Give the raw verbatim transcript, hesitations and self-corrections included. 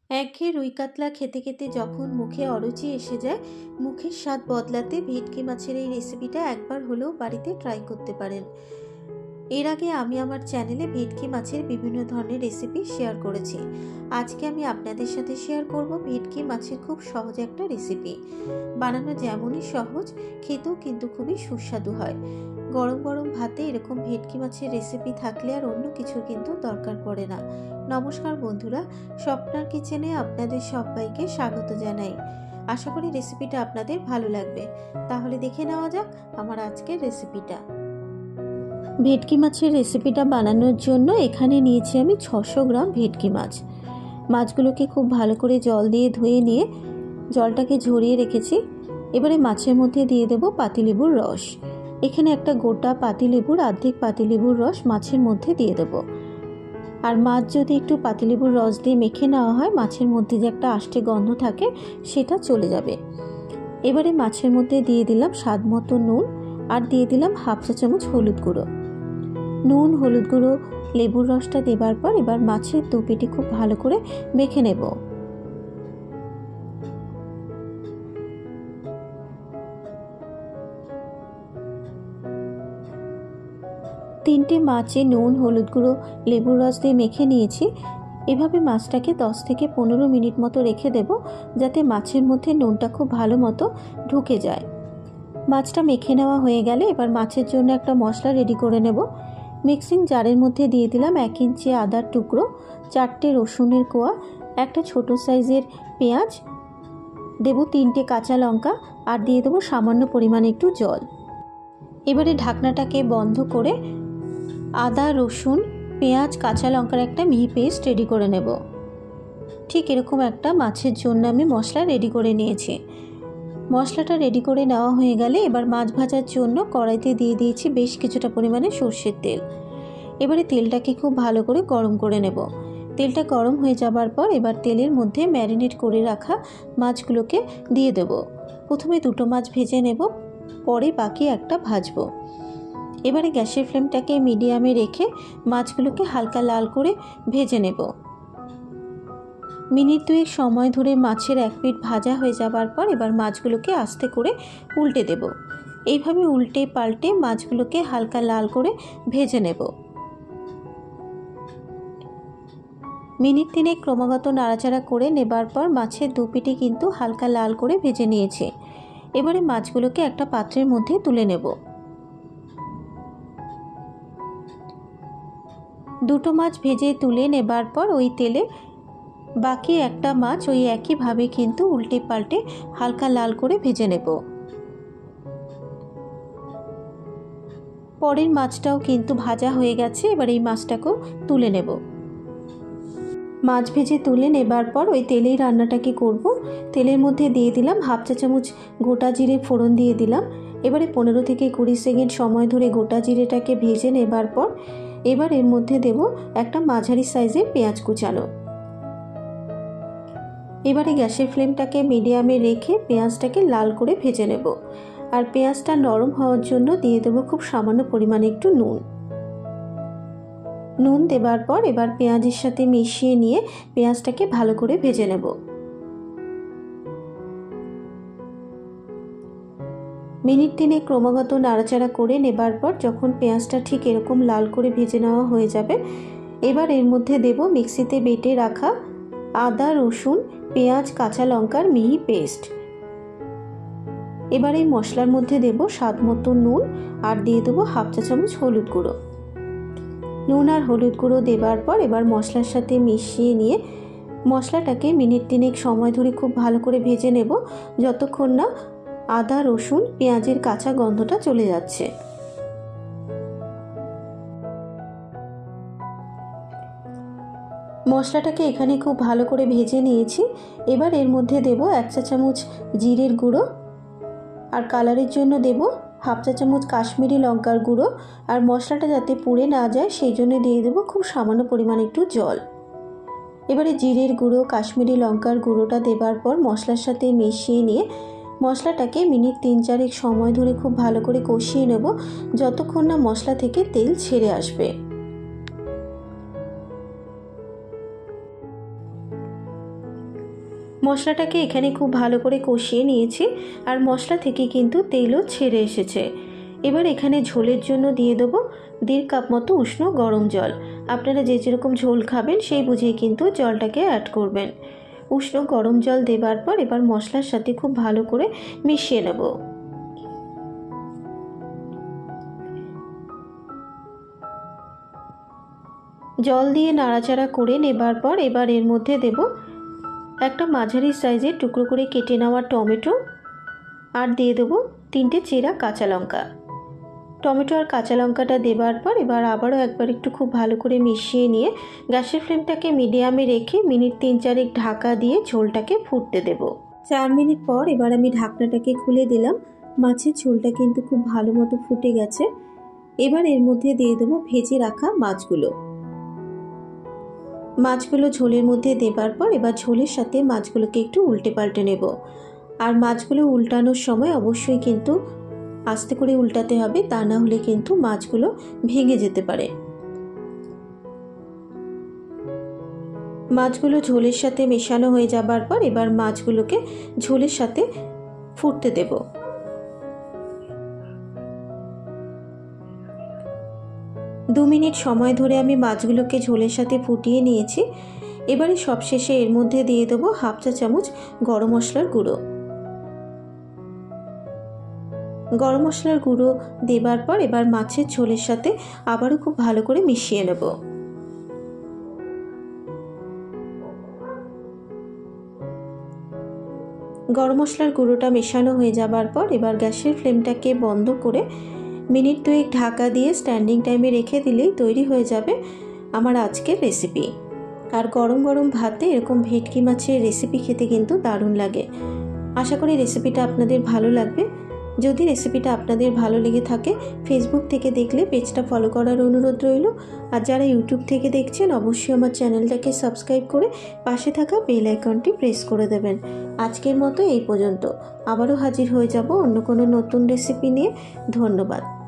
একঘেয়ে রুই কাতলা খেতে খেতে যখন মুখে অরুচি এসে যায়, মুখের স্বাদ বদলাতে ভেটকি মাছের এই রেসিপিটা একবার হলেও বাড়িতে ট্রাই করতে পারেন। এর আগে আমি আমার চ্যানেলে ভেটকি মাছের বিভিন্ন ধরনের রেসিপি শেয়ার করেছি। আজকে আমি আপনাদের সাথে শেয়ার করব ভেটকি মাছের খুব সহজ একটা রেসিপি। বানানো যেমনই সহজ, খেতেও কিন্তু খুবই সুস্বাদু হয়। গরম গরম ভাতে এরকম ভেটকি মাছের রেসিপি থাকলে আর অন্য কিছুর কিন্তু দরকার পড়ে না। নমস্কার বন্ধুরা, স্বপ্নার কিচেনে আপনাদের সবাইকে স্বাগত জানাই। আশা করি রেসিপিটা আপনাদের ভালো লাগবে। তাহলে দেখে নেওয়া যাক আমার আজকের রেসিপিটা। ভেটকি মাছের রেসিপিটা বানানোর জন্য এখানে নিয়েছি আমি ছশো গ্রাম ভেটকি মাছ। মাছগুলোকে খুব ভালো করে জল দিয়ে ধুয়ে নিয়ে জলটাকে ঝরিয়ে রেখেছি। এবারে মাছের মধ্যে দিয়ে দেব পাতিলেবুর রস। এখানে একটা গোটা পাতিলেবুর অর্ধেক পাতিলেবুর রস মাছের মধ্যে দিয়ে দেব। আর মাছ যদি একটু পাতিলেবুর রস দিয়ে মেখে নেওয়া হয়, মাছের মধ্যে যে একটা আষ্টে গন্ধ থাকে সেটা চলে যাবে। এবারে মাছের মধ্যে দিয়ে দিলাম স্বাদ মতো নুন, আর দিয়ে দিলাম হাফ চা চামচ হলুদ গুঁড়ো। নুন, হলুদ গুঁড়ো, লেবুর রসটা দেবার পর এবার মাছের দু পিটি খুব ভালো করে মেখে নেব। তিনটে মাছে নুন, হলুদ গুঁড়ো, লেবুর রস দিয়ে মেখে নিয়েছি। এভাবে মাছটাকে দশ থেকে পনেরো মিনিট মতো রেখে দেব, যাতে মাছের মধ্যে নুনটা খুব ভালো মতো ঢুকে যায়। মাছটা মেখে নেওয়া হয়ে গেলে এবার মাছের জন্য একটা মশলা রেডি করে নেব। মিক্সিং জারের মধ্যে দিয়ে দিলাম এক ইঞ্চি আদার টুকরো, চারটে রসুনের কোয়া, একটা ছোট সাইজের পেঁয়াজ, দেব তিনটে কাঁচা লঙ্কা, আর দিয়ে দেবো সামান্য পরিমাণে একটু জল। এবারে ঢাকনাটাকে বন্ধ করে আদা, রসুন, পেঁয়াজ, কাঁচা লঙ্কার একটা মিহি পেস্ট রেডি করে নেব। ঠিক এরকম একটা মাছের জন্য আমি মশলা রেডি করে নিয়েছি। মশলাটা রেডি করে নেওয়া হয়ে গেলে এবার মাছ ভাজার জন্য কড়াইতে দিয়ে দিয়েছি বেশ কিছুটা পরিমাণে সর্ষের তেল। এবারে তেলটাকে খুব ভালো করে গরম করে নেব। তেলটা গরম হয়ে যাবার পর এবার তেলের মধ্যে ম্যারিনেট করে রাখা মাছগুলোকে দিয়ে দেব। প্রথমে দুটো মাছ ভেজে নেব, পরে বাকি একটা ভাজবো। এবারে গ্যাসের ফ্লেমটাকে মিডিয়ামে রেখে মাছগুলোকে হালকা লাল করে ভেজে নেব। মিনিট দুয়েক সময় ধরে মাছের এক পিঠ ভাজা হয়ে যাবার পর এবার মাছগুলোকে আস্তে করে উল্টে দেব। এইভাবে উল্টে পাল্টে মাছগুলোকে হালকা লাল করে ভেজে নেব। মিনিট তিনেক ক্রমাগত নাড়াচাড়া করে নেবার পর মাছের দু পিঠে কিন্তু হালকা লাল করে ভেজে নিয়েছে। এবারে মাছগুলোকে একটা পাত্রের মধ্যে তুলে নেব। দুটো মাছ ভেজে তুলে নেবার পর ওই তেলে বাকি একটা মাছ ওই একইভাবে কিন্তু উল্টে পাল্টে হালকা লাল করে ভেজে নেব। পরের মাছটাও কিন্তু ভাজা হয়ে গেছে, এবার এই মাছটাকেও তুলে নেব। মাছ ভেজে তুলে নেবার পর ওই তেলেই রান্নাটাকে করব। তেলের মধ্যে দিয়ে দিলাম হাফ চা চামচ গোটা জিরে ফোড়ন দিয়ে দিলাম। এবারে পনেরো থেকে কুড়ি সেকেন্ড সময় ধরে গোটা জিরেটাকে ভেজে নেবার পর এবার এর মধ্যে দেব একটা মাঝারি সাইজের পেঁয়াজ কুচানো। এবারে গ্যাসের ফ্লেমটাকে মিডিয়ামে রেখে পেঁয়াজটাকে লাল করে ভেজে নেব। আর পেঁয়াজটা নরম হওয়ার জন্য দিয়ে দেবো খুব সামান্য পরিমাণে একটু নুন। নুন দেবার পর এবার পেঁয়াজের সাথে মিশিয়ে নিয়ে পেঁয়াজটাকে ভালো করে ভেজে নেব। মিনিট তিনে ক্রমাগত নাড়াচাড়া করে নেবার পর যখন পেঁয়াজটা ঠিক এরকম লাল করে ভেজে নেওয়া হয়ে যাবে, এবার এর মধ্যে দেব মিক্সিতে বেটে রাখা আদা, রসুন, পেঁয়াজ, কাঁচা লঙ্কার মিহি পেস্ট। এবার এই মশলার মধ্যে দেব স্বাদ মতো নুন, আর দিয়ে দেবো হাফ চা চামচ হলুদ গুঁড়ো। নুন আর হলুদ গুঁড়ো দেবার পর এবার মশলার সাথে মিশিয়ে নিয়ে মশলাটাকে মিনিট তিনেক সময় ধরে খুব ভালো করে ভেজে নেব, যতক্ষণ না আদা, রসুন, পেঁয়াজের কাঁচা গন্ধটা চলে যাচ্ছে। মশলাটাকে এখানে খুব ভালো করে ভেজে নিয়েছি। এবার এর মধ্যে দেব এক চা চামচ জিরের গুঁড়ো, আর কালারের জন্য দেব হাফ চা চামচ কাশ্মীরি লঙ্কার গুঁড়ো। আর মশলাটা যাতে পুড়ে না যায় সেই জন্য দিয়ে দেবো খুব সামান্য পরিমাণে একটু জল। এবারে জিরের গুঁড়ো, কাশ্মীরি লঙ্কার গুঁড়োটা দেবার পর মশলার সাথে মিশিয়ে নিয়ে মশলাটাকে মিনিট তিন চারেক সময় ধরে খুব ভালো করে কষিয়ে নেব, যতক্ষণ না মশলা থেকে তেল ছেড়ে আসবে। মশলাটাকে এখানে খুব ভালো করে কষিয়ে নিয়েছি আর মশলা থেকে কিন্তু তেলও ছেড়ে এসেছে। এবার এখানে ঝোলের জন্য দিয়ে দেবো দেড় কাপ মতো উষ্ণ গরম জল। আপনারা যে যেরকম ঝোল খাবেন সেই বুঝেই কিন্তু জলটাকে অ্যাড করবেন। উষ্ণ গরম জল দেবার পর এবার মশলার সাথে খুব ভালো করে মিশিয়ে নেব। জল দিয়ে নাড়াচাড়া করে নেবার পর এবার এর মধ্যে দেব একটা মাঝারি সাইজের টুকরো করে কেটে নেওয়া টমেটো আর দিয়ে দেবো তিনটে চেরা কাঁচা লঙ্কা। টমেটো আর কাঁচা লঙ্কাটা দেবার পর এবার আবারও একবার একটু খুব ভালো করে মিশিয়ে নিয়ে গ্যাসের ফ্লেমটাকে মিডিয়ামে রেখে মিনিট তিন চারেক ঢাকা দিয়ে ঝোলটাকে ফুটতে দেব। চার মিনিট পর এবার আমি ঢাকনাটাকে খুলে দিলাম। মাছের ঝোলটা কিন্তু খুব ভালো মতো ফুটে গেছে। এবার এর মধ্যে দিয়ে দেবো ভেজে রাখা মাছগুলো। মাছগুলো ঝোলের মধ্যে দেবার পর এবার ঝোলের সাথে মাছগুলোকে একটু উল্টে পাল্টে নেব। আর মাছগুলো উল্টানোর সময় অবশ্যই কিন্তু আস্তে করে উল্টাতে হবে, তা না হলে কিন্তু মাছগুলো ভেঙে যেতে পারে। মাছগুলো ঝোলের সাথে মেশানো হয়ে যাবার পর এবার মাছগুলোকে ঝোলের সাথে ফুটতে দেব। দু মিনিট সময় ধরে আমি মাছগুলোকে ঝোলের সাথে ফুটিয়ে নিয়েছি। এবারে সবশেষে এর মধ্যে দিয়ে দেবো হাফ চা চামচ গরম মশলার গুঁড়ো। গরম মশলার গুঁড়ো দেবার পর এবার মাছের ঝোলের সাথে আবারও খুব ভালো করে মিশিয়ে নেব। গরম মশলার গুঁড়োটা মেশানো হয়ে যাবার পর এবার গ্যাসের ফ্লেমটাকে বন্ধ করে মিনিট দুয়েক ঢাকা দিয়ে স্ট্যান্ডিং টাইমে রেখে দিলেই তৈরি হয়ে যাবে আমার আজকের রেসিপি। আর গরম গরম ভাতে এরকম ভেটকি মাছের রেসিপি খেতে কিন্তু দারুণ লাগে। আশা করি রেসিপিটা আপনাদের ভালো লাগবে। যদি রেসিপিটা আপনাদের ভালো লেগে থাকে ফেসবুক থেকে দেখলে পেজটা ফলো করার অনুরোধ রইল। আর যারা ইউটিউব থেকে দেখছেন অবশ্যই আমার চ্যানেলটাকে সাবস্ক্রাইব করে পাশে থাকা বেল আইকনটি প্রেস করে দেবেন। আজকের মতো এই পর্যন্ত, আবারও হাজির হয়ে যাব অন্য কোনো নতুন রেসিপি নিয়ে। ধন্যবাদ।